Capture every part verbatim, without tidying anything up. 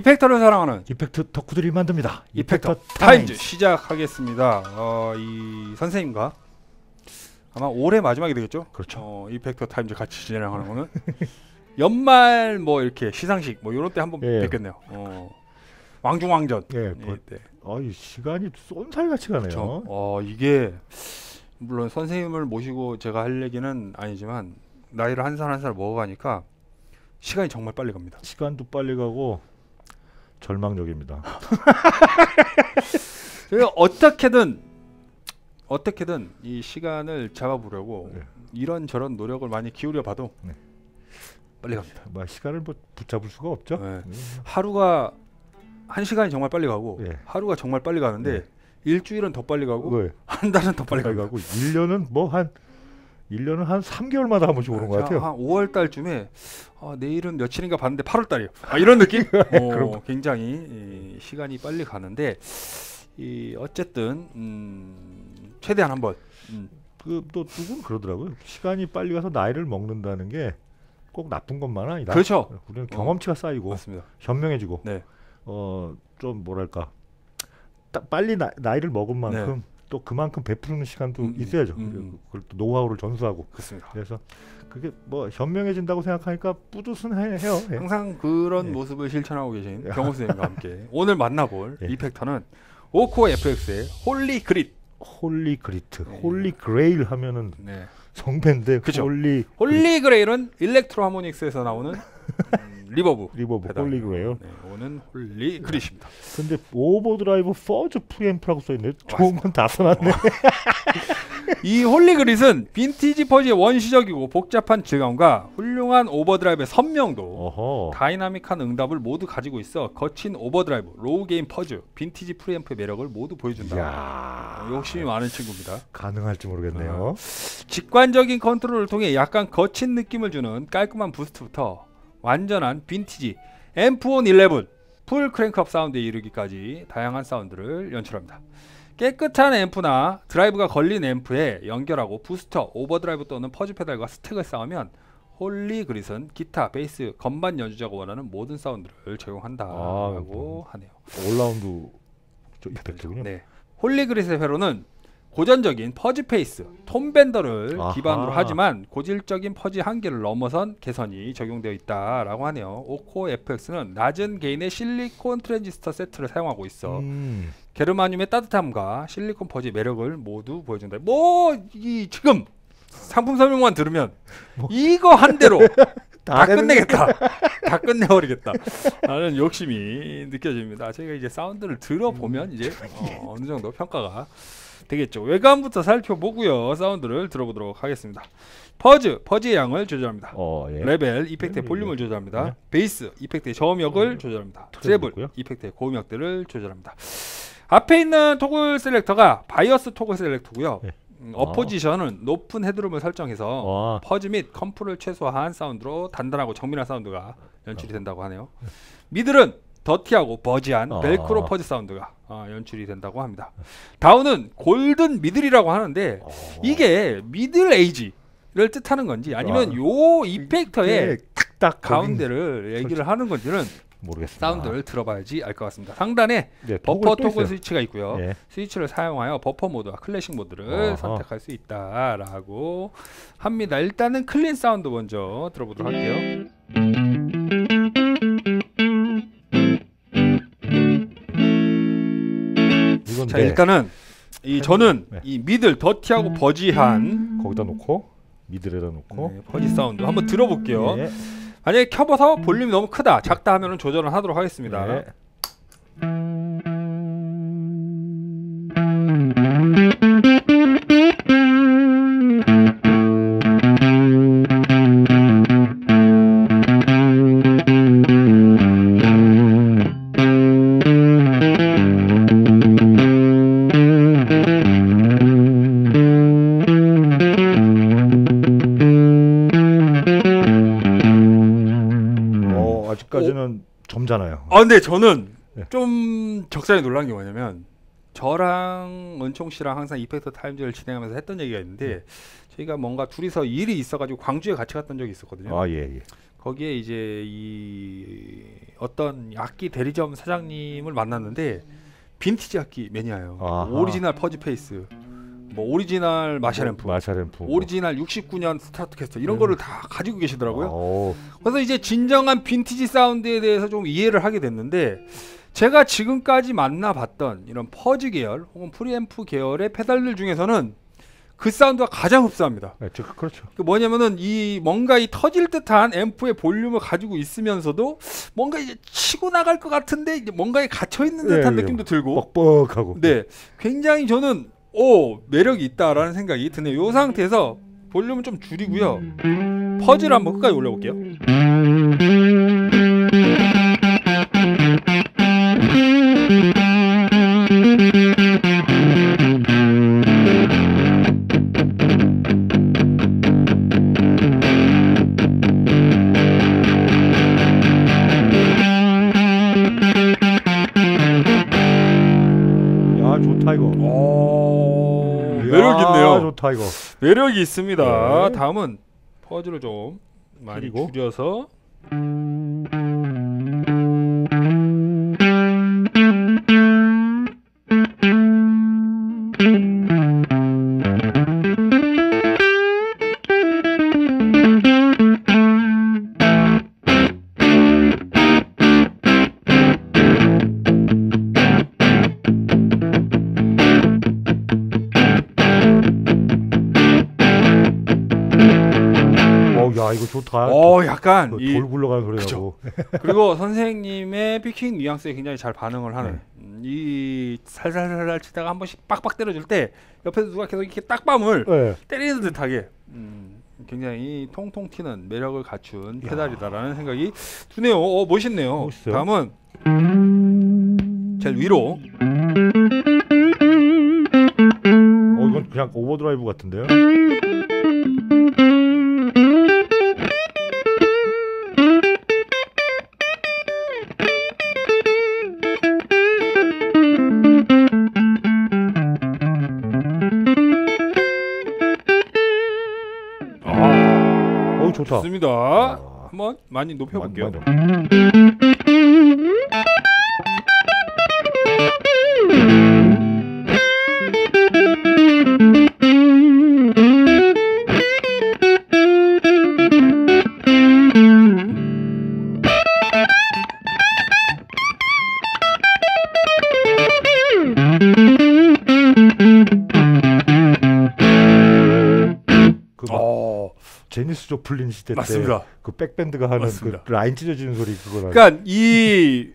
이펙터를 사랑하는 이펙트 덕후들이 만듭니다. 이펙터, 이펙터 타임즈. 타임즈 시작하겠습니다. 어, 이 선생님과 아마 올해 마지막이 되겠죠? 그렇죠. 어, 이펙터 타임즈 같이 진행하는 거는 연말 뭐 이렇게 시상식 뭐 이런 때 한번 예. 뵙겠네요. 어, 왕중왕전. 예. 뭐, 네. 어, 이 시간이 쏜살같이 가네요. 그렇죠. 어, 이게 물론 선생님을 모시고 제가 할 얘기는 아니지만 나이를 한 살 한 살 먹어가니까 시간이 정말 빨리 갑니다. 시간도 빨리 가고 절망적입니다. 저희가 어떻게든 어떻게든 이 시간을 잡아보려고 네. 이런저런 노력을 많이 기울여봐도 네. 빨리 갑니다. 뭐 시간을 뭐 붙잡을 수가 없죠. 네. 하루가 한 시간이 정말 빨리 가고 네. 하루가 정말 빨리 가는데 네. 일주일은 더 빨리 가고 네. 한 달은 더 빨리, 빨리 가고 일 년은 뭐 한 일 년은 한 삼 개월마다 한 번씩 오는 것 같아요. 한 오월 달쯤에 아, 내일은 며칠인가 봤는데 팔월 달이에요. 아, 이런 느낌? 어, 굉장히 이, 시간이 빨리 가는데 이, 어쨌든 음, 최대한 한번 음. 그 또 누군 그러더라고요. 시간이 빨리 가서 나이를 먹는다는 게 꼭 나쁜 것만 아니다. 그렇죠. 우리는 경험치가 어, 쌓이고 맞습니다. 현명해지고 네. 어, 좀 뭐랄까 빨리 나, 나이를 먹은 만큼 네. 또 그만큼 베푸는 시간도 음, 있어야죠. 음, 그걸 또 노하우를 전수하고. 그렇습니다. 그래서 그게 뭐 현명해진다고 생각하니까 뿌듯해요. 예. 항상 그런 예. 모습을 실천하고 계신 경호 선생님과 함께 오늘 만나볼 예. 이펙터는 오코 에프엑스의 홀리 그릿. 홀리 그리트, 네. 홀리 그레일 하면은 네. 성배인데 그쵸? 홀리 홀리 그레일은 일렉트로 하모닉스에서 나오는 음, 리버브. 리버브 홀리 그레일. 네, 오는 홀리 그릿입니다. 근데 오버드라이브 퍼즈 프리앰프라고 써있네. 좋은 건 다 써놨네. 이 홀리 그릿은 빈티지 퍼지의 원시적이고 복잡한 질감과 훌륭한 오버드라이브의 선명도, 어허. 다이나믹한 응답을 모두 가지고 있어 거친 오버드라이브, 로우 게인 퍼즈, 빈티지 프리앰프의 매력을 모두 보여준다. 이야. 욕심이 많은 친구입니다. 가능할지 모르겠네요. 어. 직관적인 컨트롤을 통해 약간 거친 느낌을 주는 깔끔한 부스트부터 완전한 빈티지 앰프 온 십일 풀 크랭크업 사운드에 이르기까지 다양한 사운드를 연출합니다. 깨끗한 앰프나 드라이브가 걸린 앰프에 연결하고 부스터, 오버드라이브 또는 퍼즈 페달과 스택을 쌓으면 홀리 그릿은 기타, 베이스, 건반 연주자가 원하는 모든 사운드를 적용한다라고 아, 하네요. 올라운드 이펙트군요. 네. 홀리 그릿의 회로는 고전적인 퍼즈 페이스, 톰 밴더를 아하. 기반으로 하지만 고질적인 퍼즈 한계를 넘어선 개선이 적용되어 있다라고 하네요. 오코 에프엑스는 낮은 게인의 실리콘 트랜지스터 세트를 사용하고 있어 음. 게르마늄의 따뜻함과 실리콘 퍼즈의 매력을 모두 보여준다. 뭐 이 지금 상품 설명만 들으면 뭐. 이거 한 대로 다 끝내겠다. 다 끝내버리겠다. 라는 욕심이 느껴집니다. 저희가 이제 사운드를 들어보면 이제 어, 어느 정도 평가가 되겠죠. 외관부터 살펴보고요. 사운드를 들어보도록 하겠습니다. 퍼즈, 퍼즈의 양을 조절합니다. 어, 예. 레벨, 이펙트의 예, 볼륨을 예. 조절합니다. 네. 베이스, 이펙트의 저음역을 음. 조절합니다. 트래블, 있고요. 이펙트의 고음역들을 조절합니다. 앞에 있는 토글 셀렉터가 바이어스 토글 셀렉터고요. 예. 음, 어포지션은 높은 헤드룸을 설정해서 와. 퍼즈 및 컴프를 최소화한 사운드로 단단하고 정밀한 사운드가 연출이 된다고 하네요. 미들은 더티하고 버지한 아. 벨크로 퍼즈 사운드가 어, 연출이 된다고 합니다. 다운은 골든 미들이라고 하는데 어. 이게 미들 에이지를 뜻하는 건지 아니면 아. 요 이펙터의 딱 가운데를 얘기를 설치... 하는 건지는 모르겠습니다. 사운드를 들어봐야지 알 것 같습니다. 상단에 네, 버퍼 토글 스위치가 있고요. 예. 스위치를 사용하여 버퍼 모드와 클래식 모드를 어허. 선택할 수 있다라고 합니다. 일단은 클린 사운드 먼저 들어보도록 할게요. 자, 일단은 이 저는 네. 이 미들 더티하고 버지한 거기다 놓고 미들에다 놓고 네, 버지 사운드 한번 들어볼게요. 네. 만약에 켜봐서 볼륨이 너무 크다, 작다 하면은 조절을 하도록 하겠습니다. 네. 아직까지는 점잖아요. 아 근데 저는 네. 좀 적잖이 놀란 게 뭐냐면 저랑 은총 씨랑 항상 이펙터 타임즈를 진행하면서 했던 얘기가 있는데 네. 저희가 뭔가 둘이서 일이 있어가지고 광주에 같이 갔던 적이 있었거든요. 아 예, 예. 거기에 이제 이 어떤 악기 대리점 사장님을 만났는데 빈티지 악기 매니아예요. 아하. 오리지널 퍼지 페이스, 뭐 오리지널 마샬 앰프, 마샬 앰프, 오리지널 육십구 년 스트라토캐스터 이런 음. 거를 다 가지고 계시더라고요. 오. 그래서 이제 진정한 빈티지 사운드에 대해서 좀 이해를 하게 됐는데, 제가 지금까지 만나봤던 이런 퍼지 계열 혹은 프리앰프 계열의 페달들 중에서는 그 사운드가 가장 흡사합니다. 네, 저- 그렇죠. 그 뭐냐면은 이 뭔가 이 터질 듯한 앰프의 볼륨을 가지고 있으면서도 뭔가 이제 치고 나갈 것 같은데 이제 뭔가에 갇혀 있는 듯한 예, 예. 느낌도 들고, 뻑뻑하고. 네, 굉장히 저는 오 매력이 있다라는 생각이 드네요. 이 상태에서 볼륨을 좀 줄이고요. 퍼즈를 한번 끝까지 올려볼게요. 야, 좋다 이거. 오, 이야, 매력 있네요. 좋다 이거. 매력이 있습니다. 네. 다음은 퍼즈를 좀 많이 줄이고. 줄여서 어, 야, 이거 좋다. 어 약간 그 이 돌 굴러가는 소리 그쵸. 나고. 그리고 선생님의 피킹 뉘앙스에 굉장히 잘 반응을 하는 네. 음, 이 살살살살 치다가 한 번씩 빡빡 때려줄 때 옆에서 누가 계속 이렇게 딱밤을 네. 때리는 듯하게 음, 굉장히 통통 튀는 매력을 갖춘 야. 페달이다라는 생각이 드네요. 어, 멋있네요. 멋있어요. 다음은 제일 위로 어, 이건 그냥 오버드라이브 같은데요? 아, 어, 좋다. 좋습니다. 아. 한번 많이 높여볼게요. 많이, 많이. 그 막 어, 제니스 조플린 시대 때 맞습니다. 그 백밴드가 하는 맞습니다. 그 라인 찢어지는 소리 그거랑. 그러니까 이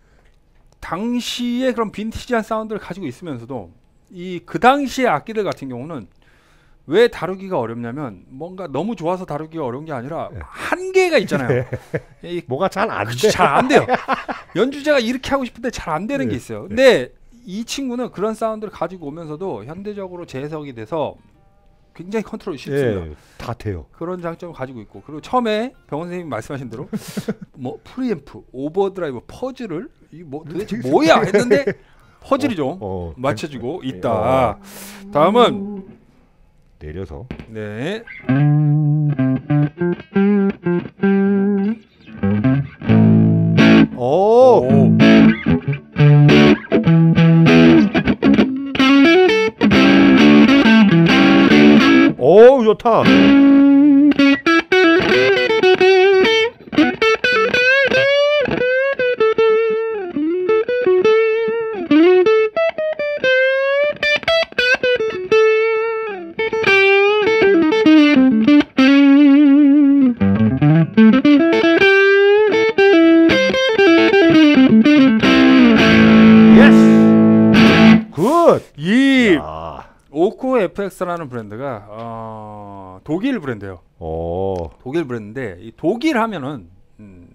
당시에 그런 빈티지한 사운드를 가지고 있으면서도 이 그 당시의 악기들 같은 경우는 왜 다루기가 어렵냐면 뭔가 너무 좋아서 다루기가 어려운 게 아니라 네. 한계가 있잖아요. 이 뭐가 잘 안 돼. 잘 안 돼요. 연주자가 이렇게 하고 싶은데 잘 안 되는 네. 게 있어요. 근데 이 친구는 그런 사운드를 가지고 오면서도 현대적으로 재해석이 돼서 굉장히 컨트롤이 쉽습니다. 예, 다 돼요. 그런 장점을 가지고 있고, 그리고 처음에 병원 선생님이 말씀하신 대로 뭐 프리앰프, 오버드라이브, 퍼즐을 이 뭐 도대체 뭐야 했는데 퍼즐이 좀 어, 맞춰지고 예, 있다. 다음은 내려서. 네. 오, 오. 오, 좋다. 예스. 굿. 이 야. 오코 에프엑스라는 브랜드가 어, 독일 브랜드예요. 오. 독일 브랜드인데 이 독일 하면은 음,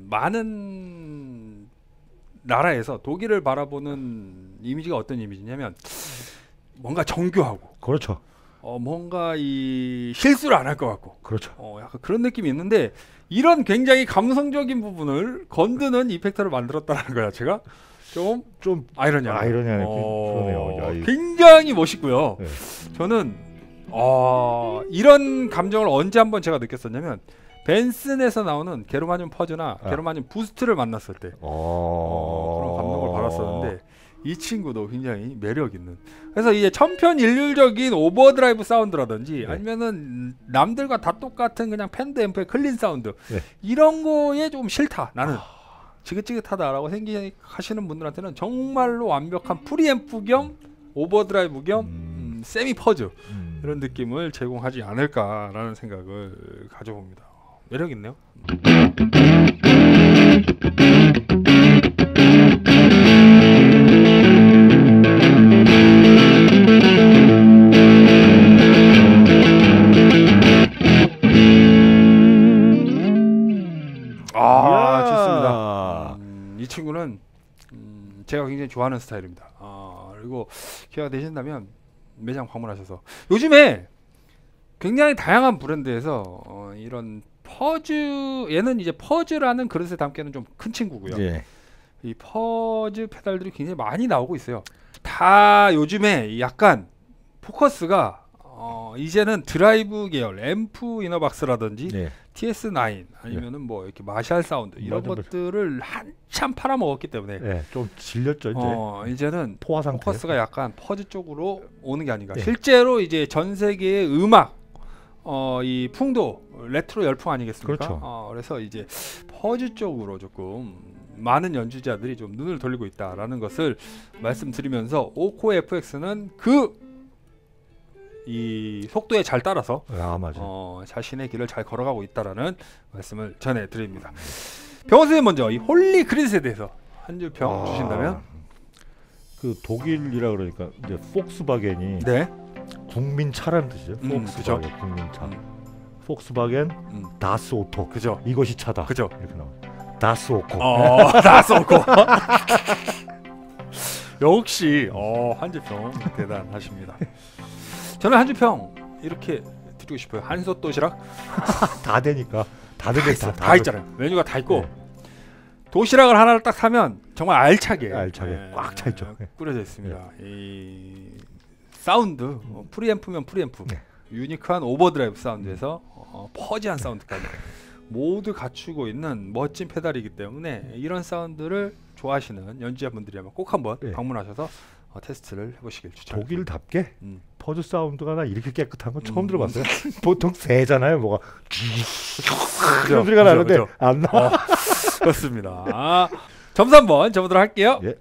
많은 나라에서 독일을 바라보는 이미지가 어떤 이미지냐면 뭔가 정교하고 그렇죠. 어, 뭔가 이 실수를 안 할 것 같고 그렇죠. 어, 약간 그런 느낌이 있는데 이런 굉장히 감성적인 부분을 건드는 이펙터를 만들었다는 거야. 제가 좀 좀 아이러니하네요. 아이러니하네. 어, 그러네요. 야, 이- 굉장히 멋있고요. 네. 저는 어, 이런 감정을 언제 한번 제가 느꼈었냐면 벤슨에서 나오는 게르마늄 퍼즈나 아. 게르마늄 부스트를 만났을 때 어, 그런 감동을 받았었는데 이 친구도 굉장히 매력 있는. 그래서 이제 천편일률적인 오버드라이브 사운드라든지 네. 아니면은 남들과 다 똑같은 그냥 팬드 앰프의 클린 사운드 네. 이런 거에 좀 싫다. 나는 지긋지긋하다라고 생각하시는 분들한테는 정말로 완벽한 프리앰프 겸 오버드라이브 겸 음. 음, 세미 퍼즈 음. 이런 느낌을 제공하지 않을까라는 생각을 가져봅니다. 매력 있네요. 아, 이야. 좋습니다. 음, 이 친구는 음, 제가 굉장히 좋아하는 스타일입니다. 아, 그리고 기회가 되신다면 매장 방문하셔서 요즘에 굉장히 다양한 브랜드에서 어, 이런 퍼즈 얘는 이제 퍼즈라는 그릇에 담기에는 좀 큰 친구고요. 예. 이 퍼즈 페달들이 굉장히 많이 나오고 있어요. 다 요즘에 약간 포커스가 어, 이제는 드라이브 계열 앰프 이너박스라든지 예. 티에스 나인 아니면은 뭐 이렇게 마샬 사운드 이런 맞아, 맞아. 것들을 한참 팔아먹었기 때문에 예. 좀 질렸죠 이제. 어, 이제는 포화 상태. 포커스가 약간 퍼즈 쪽으로 오는 게 아닌가. 네. 실제로 이제 전 세계의 음악 어, 이 풍도 레트로 열풍 아니겠습니까? 그렇죠. 어, 그래서 이제 퍼즈 쪽으로 조금 많은 연주자들이 좀 눈을 돌리고 있다라는 것을 말씀드리면서 오코 에프엑스는 그 이 속도에 잘 따라서 아 맞아. 어, 자신의 길을 잘 걸어가고 있다라는 말씀을 전해드립니다. 병원 선생님 먼저 이 홀리 그릿에 대해서 한 줄 평 아, 주신다면? 그 독일이라 그러니까 이제 폭스바겐이 네. 국민차라는 뜻이죠. 음, 폭스바겐 국민차. 음. 폭스바겐 음. 다스 오토. 그죠. 이것이 차다. 그죠. 이렇게 나와. 다스 오코. 어, 나서고. 역시 어, 한주평 대단하십니다. 저는 한주평 이렇게 드리고 싶어요. 한솥 도시락 다 되니까 다 다, 되게 있어, 다, 다 있잖아요. 메뉴가 다 있고 네. 도시락을 하나를 딱 사면 정말 알차게 알차게 꽉 차 있죠. 네. 꾸려져 있습니다. 이 사운드 어, 프리앰프면 프리앰프, 네. 유니크한 오버드라이브 사운드에서 어, 퍼지한 사운드까지 모두 갖추고 있는 멋진 페달이기 때문에 이런 사운드를 좋아하시는 연주자분들이라면 꼭 한번 네. 방문하셔서 어, 테스트를 해보시길 추천합니다. 독일답게 음. 퍼즈 사운드가 나 이렇게 깨끗한 건 처음 음. 들어봤어요. 보통 새잖아요, 뭐가 그죠, 그런 소리가 그죠, 나는데 그죠. 안 나와. 어, 그렇습니다. 아, 점수 한번 적어보도록 할게요. 예.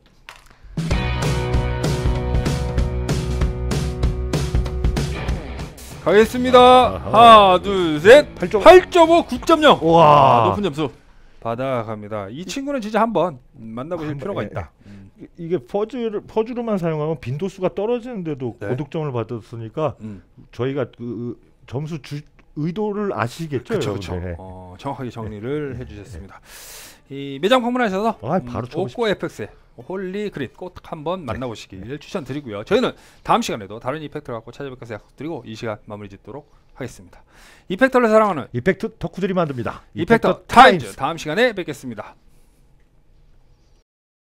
가겠습니다. 아하. 하나, 둘, 셋. 팔 점 팔 점 오, 구 점 영. 와. 아, 높은 점수 받아갑니다. 이 친구는 진짜 한번 만나보실 한번, 필요가 예, 있다. 음. 이게 퍼즈를 퍼즈로만 사용하면 빈도수가 떨어지는데도 네. 고득점을 받았으니까 음. 저희가 그 점수 주 의도를 아시겠죠, 그렇죠, 여러분? 그렇죠. 네. 어, 정확하게 정리를 해주셨습니다. 이 매장 방문하셔서 아, 바로 음, 쳐보십시오. 오코 에프엑스의 홀리 그릿 꼭 한번 만나보시길 추천드리고요. 저희는 다음 시간에도 다른 이펙터를 갖고 찾아뵙겠서 약속드리고 이 시간 마무리 짓도록 하겠습니다. 이펙터를 사랑하는 이펙트 덕후들이 만듭니다. 이펙터 타임즈 다음 시간에 뵙겠습니다.